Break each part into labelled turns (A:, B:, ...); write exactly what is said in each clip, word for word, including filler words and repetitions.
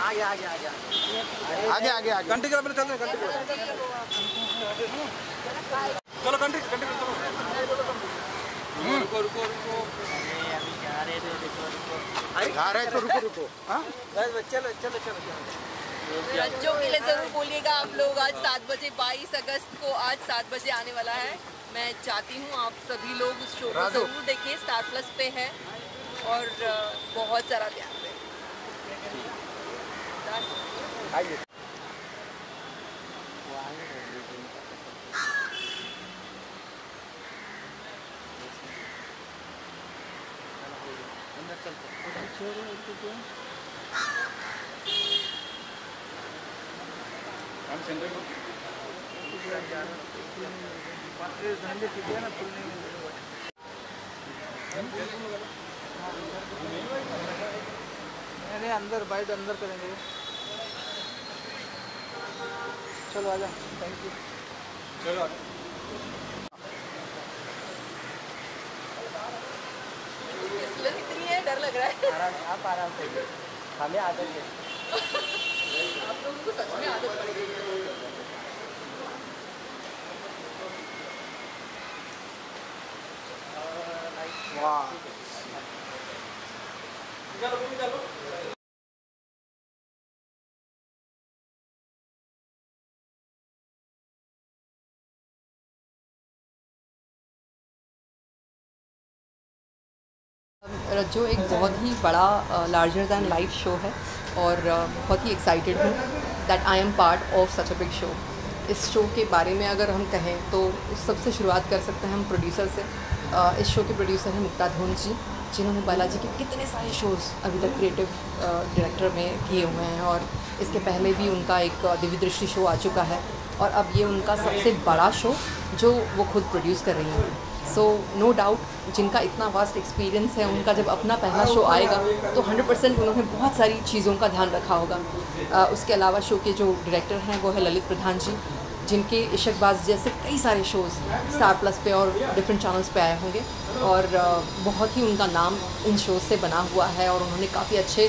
A: आगे आगे आगे
B: आगे आगे आगे
C: घंटे के चल रहे घंटे चलो घंटे घंटे चलो रुको रुको रुको
A: अभी जा रहे थे रुको रुको
B: जा रहे तो रुको रुको हाँ
C: चलो चलो चलो चलो
D: बच्चों के लिए जरूर बोलिएगा आप लोग। आज सात बजे बाईस अगस्त को आज सात बजे आने वाला है। मैं चाहती हूँ आप सभी लोग उस शो को जरूर देखिए। स्टार प्लस पे है और बहुत सारा ध्यान दें।
B: आइए
C: नहीं अंदर बाइट अंदर करेंगे। चलो आजा थैंक यू चलो
D: इतनी है डर लग रहा है।
A: आराम आप आराम से हमें आदत है।
D: आप लोगों को सच में आदत पड़ गई है।
B: वाह
C: चलो चलो
D: रज्जो एक बहुत ही बड़ा लार्जर दैन लाइफ शो है और uh, बहुत ही एक्साइटेड हूँ that I am part of such a big show. इस शो के बारे में अगर हम कहें तो सबसे शुरुआत कर सकते हैं हम प्रोड्यूसर से। uh, इस शो के प्रोड्यूसर हैं मुक्ता धोन जी, जिन्होंने बालाजी के कितने सारे शोज़ अभी तक क्रिएटिव डायरेक्टर uh, में किए हुए हैं और इसके पहले भी उनका एक दिव्य दृष्टि शो आ चुका है और अब ये उनका सबसे बड़ा शो जो वो खुद प्रोड्यूस कर रही हैं। सो नो डाउट जिनका इतना वास्ट एक्सपीरियंस है उनका जब अपना पहला शो आएगा तो हंड्रेड परसेंट उन्होंने बहुत सारी चीज़ों का ध्यान रखा होगा। uh, उसके अलावा शो के जो डायरेक्टर हैं वो है ललित प्रधान जी, जिनके इशकबाज जैसे कई सारे शोज़ स्टार प्लस पे और डिफरेंट चैनल्स पे आए होंगे और uh, बहुत ही उनका नाम इन शोज़ से बना हुआ है और उन्होंने काफ़ी अच्छे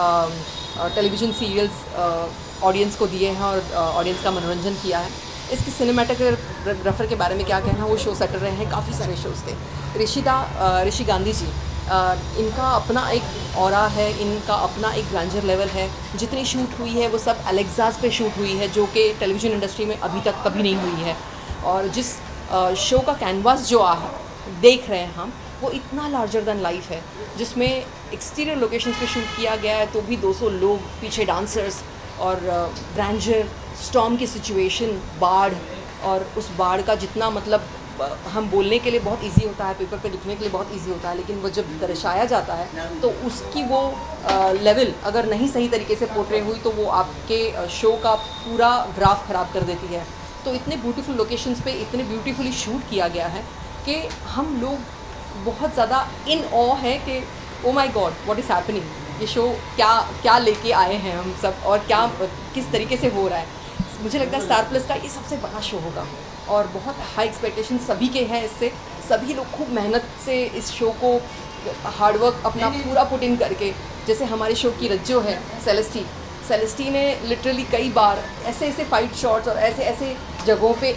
D: टेलीविज़न सीरियल्स ऑडियंस को दिए हैं और ऑडियंस का मनोरंजन किया है। इसकी सिनेमेटोग्राफर के बारे में क्या कहना, वो शो सेटर रहे हैं, काफ़ी सारे शोज़ थे। ऋषिदा ऋषि गांधी जी, इनका अपना एक ऑरा है, इनका अपना एक ग्रैंडर लेवल है। जितनी शूट हुई है वो सब एलेक्सास पे शूट हुई है जो कि टेलीविज़न इंडस्ट्री में अभी तक कभी नहीं हुई है। और जिस शो का कैनवास जो आ देख रहे हैं हम वो इतना लार्जर दैन लाइफ है, जिसमें एक्सटीरियर लोकेशंस पे शूट किया गया है तो भी दो सौ लोग पीछे डांसर्स और ग्रैंडर, स्टॉर्म की सिचुएशन, बाढ़ और उस बाढ़ का जितना मतलब हम बोलने के लिए बहुत इजी होता है, पेपर पे लिखने के लिए बहुत इजी होता है, लेकिन वो जब दर्शाया जाता है तो उसकी वो लेवल अगर नहीं सही तरीके से पोर्ट्रे हुई तो वो आपके शो का पूरा ग्राफ ख़राब कर देती है। तो इतने ब्यूटीफुल लोकेशंस पे इतने ब्यूटीफुली शूट किया गया है कि हम लोग बहुत ज़्यादा इन ऑ है कि oh my god what is happening, ये शो क्या क्या लेके आए हैं हम सब और क्या किस तरीके से हो रहा है। मुझे लगता है स्टार प्लस का ये सबसे बड़ा शो होगा और बहुत हाई एक्सपेक्टेशन सभी के हैं इससे। सभी लोग खूब मेहनत से इस शो को हार्डवर्क अपना पूरा पुट इन करके, जैसे हमारे शो की रज्जो है सेलेस्टी सेलेस्टी ने लिटरली कई बार ऐसे ऐसे फाइट शॉट्स और ऐसे ऐसे जगहों पे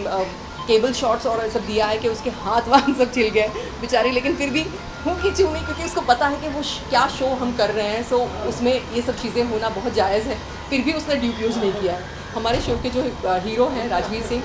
D: केबल शॉट्स और सब दिया है कि उसके हाथ वाथ सब छिल गए बेचारे, लेकिन फिर भी हूँ खींची नहीं क्योंकि उसको पता है कि वो क्या शो हम कर रहे हैं। सो उसमें ये सब चीज़ें होना बहुत जायज़ है, फिर भी उसने ड्यूब यूज़ नहीं किया है। हमारे शो के जो हीरो हैं राजवीर सिंह,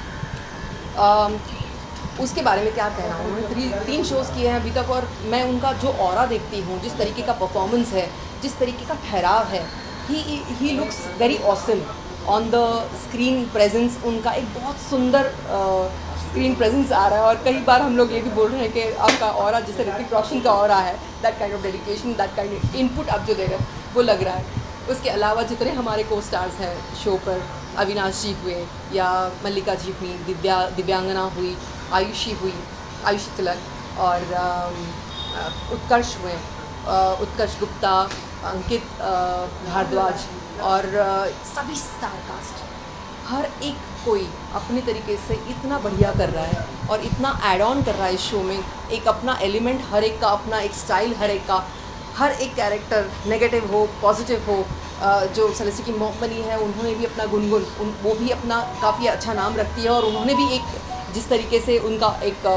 D: उसके बारे में क्या कहना, उन्होंने थ्री तीन शोज़ किए हैं अभी तक और मैं उनका जो ऑरा देखती हूँ, जिस तरीके का परफॉर्मेंस है, जिस तरीके का ठहराव है, ही ही looks very awesome on the screen presence. उनका एक बहुत सुंदर स्क्रीन प्रेजेंस आ रहा है और कई बार हम लोग ये भी बोल रहे हैं कि आपका ऑरा जैसे ऋतिक रोशन का ऑरा है, that kind of dedication, that kind of input आप जो दे रहे हैं वो लग रहा है। उसके अलावा जितने हमारे को स्टार्स हैं शो पर, अविनाश जी हुए या मल्लिका जी हुई, दिव्या दिव्यांगना हुई, आयुषी हुई, आयुषी तिलक और उत्कर्ष हुए, उत्कर्ष गुप्ता, अंकित भारद्वाज और सभी स्टार कास्ट, हर एक कोई अपने तरीके से इतना बढ़िया कर रहा है और इतना ऐड ऑन कर रहा है इस शो में। एक अपना एलिमेंट, हर एक का अपना एक स्टाइल, हर एक का हर एक कैरेक्टर नेगेटिव हो पॉजिटिव हो जो सेलेस्टी की मॉम बनी है उन्होंने भी अपना गुनगुन उन वो भी अपना काफ़ी अच्छा नाम रखती है, और उन्होंने भी एक जिस तरीके से उनका एक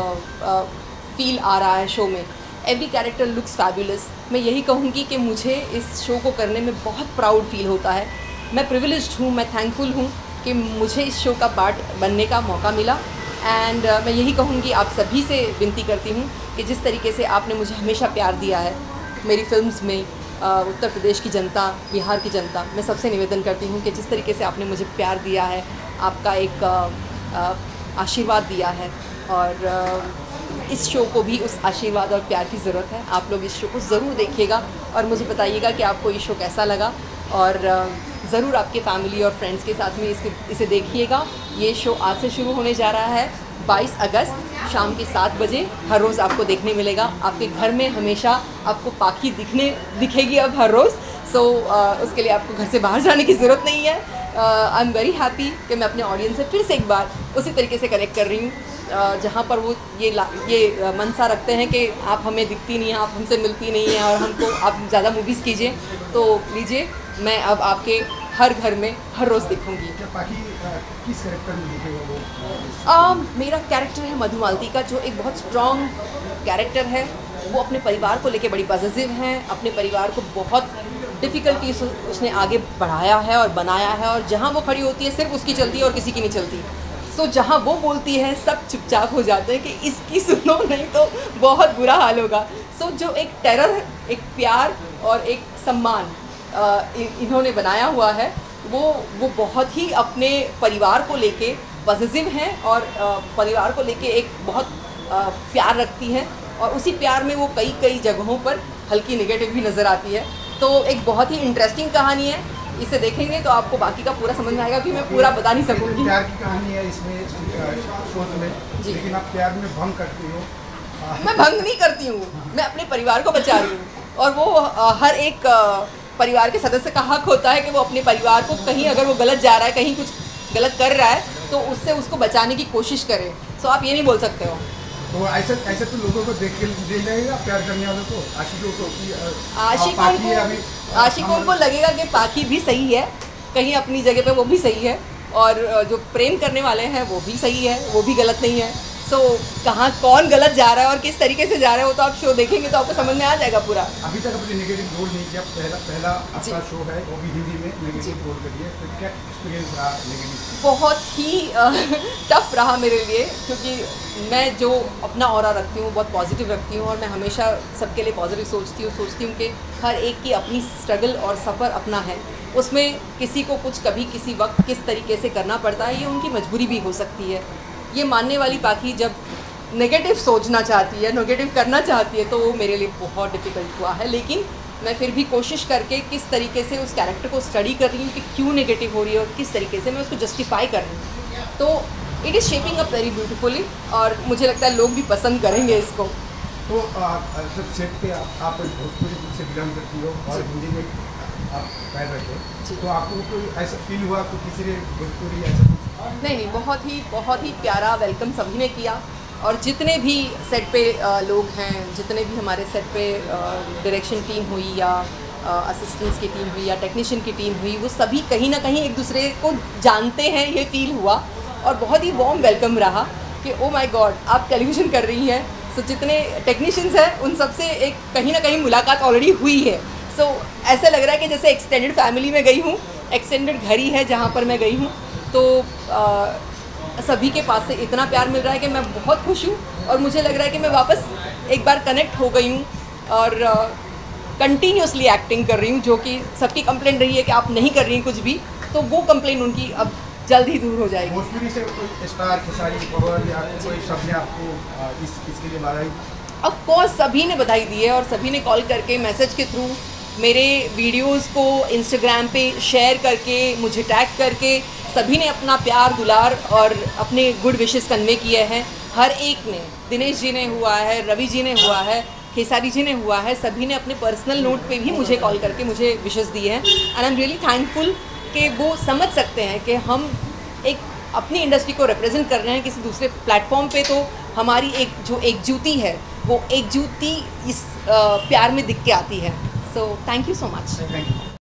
D: फील आ रहा है शो में, एवरी कैरेक्टर लुक्स फैबुलस। मैं यही कहूँगी कि मुझे इस शो को करने में बहुत प्राउड फील होता है। मैं प्रिविलेज्ड हूँ, मैं थैंकफुल हूँ कि मुझे इस शो का पार्ट बनने का मौका मिला। एंड uh, मैं यही कहूँगी, आप सभी से विनती करती हूँ कि जिस तरीके से आपने मुझे हमेशा प्यार दिया है मेरी फिल्म्स में, uh, उत्तर प्रदेश की जनता, बिहार की जनता, मैं सबसे निवेदन करती हूँ कि जिस तरीके से आपने मुझे प्यार दिया है, आपका एक uh, uh, आशीर्वाद दिया है, और uh, इस शो को भी उस आशीर्वाद और प्यार की ज़रूरत है। आप लोग इस शो को ज़रूर देखिएगा और मुझे बताइएगा कि आपको ये शो कैसा लगा, और ज़रूर आपके फैमिली और फ्रेंड्स के साथ में इसके इसे देखिएगा। ये शो आज से शुरू होने जा रहा है बाईस अगस्त शाम के सात बजे, हर रोज़ आपको देखने मिलेगा। आपके घर में हमेशा आपको पाखी दिखने दिखेगी अब हर रोज़। सो so, उसके लिए आपको घर से बाहर जाने की ज़रूरत नहीं है। आई एम वेरी हैप्पी कि मैं अपने ऑडियंस से फिर से एक बार उसी तरीके से कनेक्ट कर रही हूँ, uh, जहाँ पर वो ये ये मनसा रखते हैं कि आप हमें दिखती नहीं हैं, आप हमसे मिलती नहीं हैं, और हमको आप ज़्यादा मूवीज़ कीजिए, तो लीजिए, मैं अब आपके हर घर में हर रोज़ दिखूँगी।
B: किस कैरेक्टर में दिखेगा वो?
D: uh, मेरा कैरेक्टर है मधुमालती का, जो एक बहुत स्ट्रॉन्ग कैरेक्टर है। वो अपने परिवार को लेके बड़ी पॉजिटिव हैं, अपने परिवार को बहुत डिफ़िकल्टी उसने आगे बढ़ाया है और बनाया है, और जहाँ वो खड़ी होती है सिर्फ उसकी चलती है और किसी की नहीं चलती। सो so, जहाँ वो बोलती है सब चुपचाप हो जाते हैं कि इसकी सुनो, नहीं तो बहुत बुरा हाल होगा। सो so, जो एक टेरर, एक प्यार और एक सम्मान इन्होंने बनाया हुआ है, वो वो बहुत ही अपने परिवार को लेके पॉजिटिव हैं, और परिवार को लेके एक बहुत प्यार रखती हैं, और उसी प्यार में वो कई कई जगहों पर हल्की नेगेटिव भी नज़र आती है। तो एक बहुत ही इंटरेस्टिंग कहानी है, इसे देखेंगे तो आपको बाकी का पूरा समझ में आएगा, कि मैं पूरा बता नहीं सकूँगी।
B: प्यार की कहानी है इसमें शो में, लेकिन आप प्यार में भंग करती हो।
D: मैं भंग नहीं करती हूँ, मैं अपने परिवार को बचा रही हूँ, और वो आ, हर एक आ, परिवार के सदस्य का हक होता है कि वो अपने परिवार को कहीं अगर वो गलत जा रहा है, कहीं कुछ गलत कर रहा है, तो उससे उसको बचाने की कोशिश करे। सो आप ये नहीं बोल सकते हो।
B: तो ऐसे ऐसे तो लोगों को देख के दे लगेगा, प्यार करने वालों को, आशिकों को,
D: आशिकों को आशिकों को लगेगा कि पाखी भी सही है, कहीं अपनी जगह पे वो भी सही है, और जो प्रेम करने वाले हैं वो भी सही है, वो भी गलत नहीं है। सो so, कहाँ कौन गलत जा रहा है और किस तरीके से जा रहा है, वो तो आप शो देखेंगे तो आपको समझ में आ जाएगा पूरा।
B: अभी तक अपने नेगेटिव रोल नहीं किया, पहला पहला आपका शो है, वो भी हिंदी में नेगेटिव रोल करिए, तो क्या एक्सपीरियंस रहा नेगेटिव?
D: बहुत ही टफ रहा मेरे लिए, क्योंकि मैं जो अपना ऑरा रखती हूँ बहुत पॉजिटिव रखती हूँ, और मैं हमेशा सबके लिए पॉजिटिव सोचती हूँ सोचती हूँ कि हर एक की अपनी स्ट्रगल और सफ़र अपना है, उसमें किसी को कुछ कभी किसी वक्त किस तरीके से करना पड़ता है, ये उनकी मजबूरी भी हो सकती है। ये मानने वाली पाखी जब नेगेटिव सोचना चाहती है, नेगेटिव करना चाहती है, तो वो मेरे लिए बहुत डिफ़िकल्ट हुआ है। लेकिन मैं फिर भी कोशिश करके किस तरीके से उस कैरेक्टर को स्टडी कर रही हूँ कि क्यों नेगेटिव हो रही है और किस तरीके से मैं उसको जस्टिफाई कर रही हूँ, तो it is shaping up very beautifully, और मुझे लगता है लोग भी पसंद करेंगे इसको।
B: तो जब सेट पे आप, आप भोजपुरी से बिलोंग करती हो और हिंदी में आप पैर रखे, तो आपको कोई ऐसा फील हुआ तो किसी ने भोजपुरी ऐसा?
D: नहीं नहीं, बहुत ही बहुत ही प्यारा वेलकम सभी ने किया, और जितने भी सेट पे लोग हैं, जितने भी हमारे सेट पे डायरेक्शन टीम हुई या असिस्टेंट्स की टीम हुई या टेक्नीशियन की टीम हुई, वो सभी कहीं ना कहीं एक दूसरे को जानते हैं, ये फील हुआ, और बहुत ही वार्म वेलकम रहा कि ओ माय गॉड आप टेलीविज़न कर रही हैं। सो जितने टेक्नीशियंस हैं उन सब से एक कहीं ना कहीं मुलाकात ऑलरेडी हुई है। सो so, ऐसा लग रहा है कि जैसे एक्सटेंडेड फैमिली में गई हूँ, एक्सटेंडेड घर ही है जहाँ पर मैं गई हूँ। तो आ, सभी के पास से इतना प्यार मिल रहा है कि मैं बहुत खुश हूँ, और मुझे लग रहा है कि मैं वापस एक बार कनेक्ट हो गई हूँ, और कंटिन्यूसली एक्टिंग कर रही हूँ, जो कि सबकी कंप्लेंट रही है कि आप नहीं कर रही हैं कुछ भी, तो वो कंप्लेंट उनकी अब जल्द ही दूर हो जाएगी।
B: भोजपुरी से कोई स्टार, खेसारी, पवन या कोई सब ने आपको इस इसके लिए बधाई?
D: ऑफ कोर्स सभी ने बधाई दी है, और सभी ने कॉल करके मैसेज के थ्रू मेरे वीडियोस को इंस्टाग्राम पे शेयर करके, मुझे टैग करके, सभी ने अपना प्यार दुलार और अपने गुड विशेस कन्वे किए हैं। हर एक ने, दिनेश जी ने हुआ है, रवि जी ने हुआ है, खेसारी जी ने हुआ है, सभी ने अपने पर्सनल नोट पे भी मुझे कॉल करके मुझे विशेस दिए हैं, and I am really thankful कि वो समझ सकते हैं कि हम एक अपनी इंडस्ट्री को रिप्रेजेंट कर रहे हैं किसी दूसरे प्लेटफॉर्म पे, तो हमारी एक जो एकजुटी है वो एकजुटी इस प्यार में दिख के आती है। So thank you so much.